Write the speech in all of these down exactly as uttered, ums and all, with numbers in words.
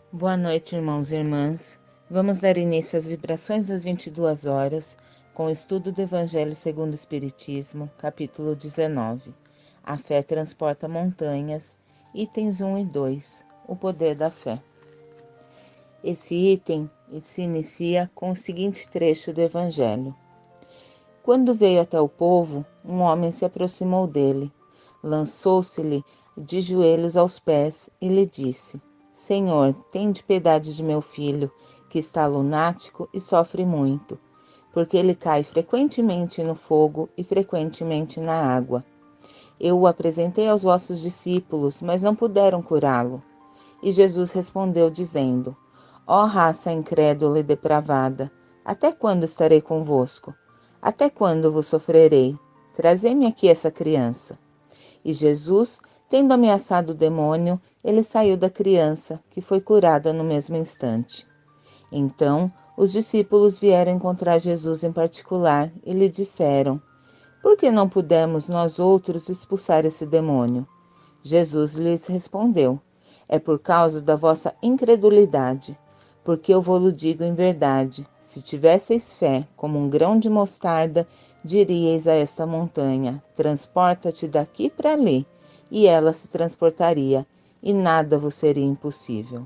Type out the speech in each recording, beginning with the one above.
Boa noite, irmãos e irmãs. Vamos dar início às vibrações das vinte e duas horas com o estudo do Evangelho segundo o Espiritismo, capítulo dezenove. A fé transporta montanhas, itens um e dois. O poder da fé. Esse item se inicia com o seguinte trecho do Evangelho. Quando veio até o povo, um homem se aproximou dele, lançou-se-lhe de joelhos aos pés e lhe disse: Senhor, tende piedade de meu filho, que está lunático e sofre muito, porque ele cai frequentemente no fogo e frequentemente na água. Eu o apresentei aos vossos discípulos, mas não puderam curá-lo. E Jesus respondeu, dizendo: Ó raça incrédula e depravada, até quando estarei convosco? Até quando vos sofrerei? Trazei-me aqui essa criança. E Jesus, tendo ameaçado o demônio, ele saiu da criança, que foi curada no mesmo instante. Então, os discípulos vieram encontrar Jesus em particular e lhe disseram: Por que não pudemos nós outros expulsar esse demônio? Jesus lhes respondeu: É por causa da vossa incredulidade, porque eu vou-lo digo em verdade, se tivesseis fé como um grão de mostarda, diríeis a esta montanha: transporta-te daqui para ali, e ela se transportaria, e nada vos seria impossível.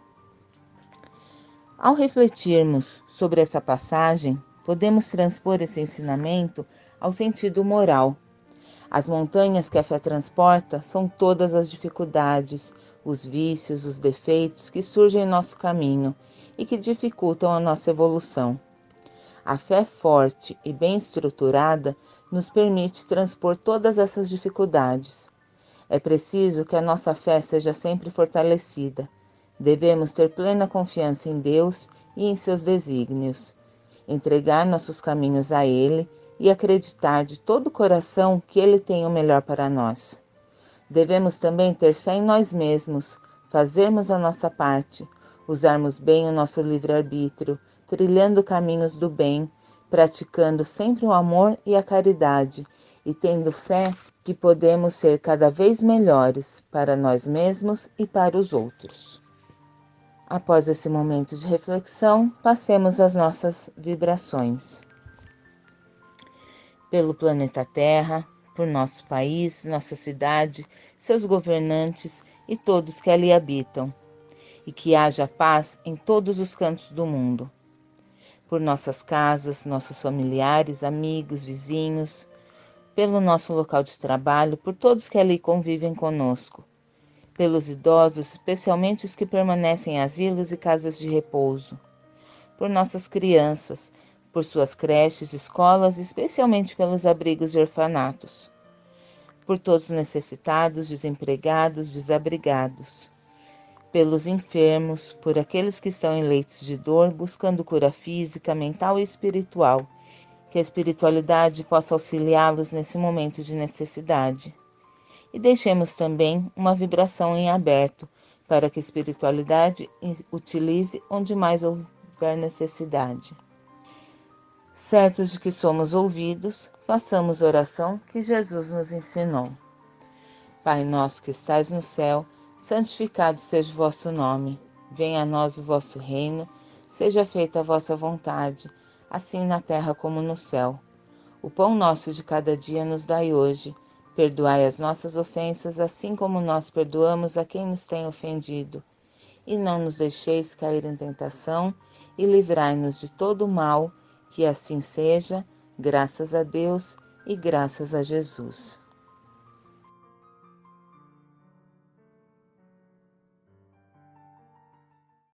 Ao refletirmos sobre essa passagem, podemos transpor esse ensinamento ao sentido moral. As montanhas que a fé transporta são todas as dificuldades, os vícios, os defeitos que surgem em nosso caminho e que dificultam a nossa evolução. A fé forte e bem estruturada nos permite transpor todas essas dificuldades. É preciso que a nossa fé seja sempre fortalecida. Devemos ter plena confiança em Deus e em seus desígnios, entregar nossos caminhos a Ele e acreditar de todo o coração que Ele tem o melhor para nós. Devemos também ter fé em nós mesmos, fazermos a nossa parte, usarmos bem o nosso livre-arbítrio, trilhando caminhos do bem, praticando sempre o amor e a caridade, e tendo fé que podemos ser cada vez melhores para nós mesmos e para os outros. Após esse momento de reflexão, passemos às nossas vibrações. Pelo planeta Terra, por nosso país, nossa cidade, seus governantes e todos que ali habitam, e que haja paz em todos os cantos do mundo. Por nossas casas, nossos familiares, amigos, vizinhos, pelo nosso local de trabalho, por todos que ali convivem conosco, pelos idosos, especialmente os que permanecem em asilos e casas de repouso, por nossas crianças, por suas creches, escolas, especialmente pelos abrigos e orfanatos, por todos os necessitados, desempregados, desabrigados, pelos enfermos, por aqueles que estão em leitos de dor, buscando cura física, mental e espiritual, que a espiritualidade possa auxiliá-los nesse momento de necessidade. E deixemos também uma vibração em aberto, para que a espiritualidade utilize onde mais houver necessidade. Certos de que somos ouvidos, façamos a oração que Jesus nos ensinou. Pai nosso que estais no céu, santificado seja o vosso nome. Venha a nós o vosso reino, seja feita a vossa vontade, assim na terra como no céu. O pão nosso de cada dia nos dai hoje. Perdoai as nossas ofensas, assim como nós perdoamos a quem nos tem ofendido. E não nos deixeis cair em tentação, e livrai-nos de todo o mal, que assim seja, graças a Deus e graças a Jesus.